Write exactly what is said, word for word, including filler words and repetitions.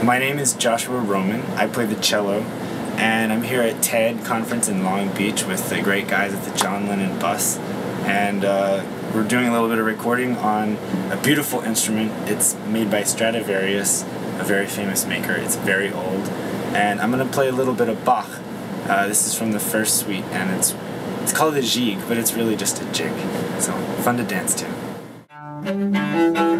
My name is Joshua Roman. I play the cello, and I'm here at TED conference in Long Beach with the great guys at the John Lennon Bus, and uh, we're doing a little bit of recording on a beautiful instrument. It's made by Stradivarius, a very famous maker. It's very old, and I'm going to play a little bit of Bach. Uh, this is from the first suite, and it's it's called a gigue, but it's really just a jig. So fun to dance to.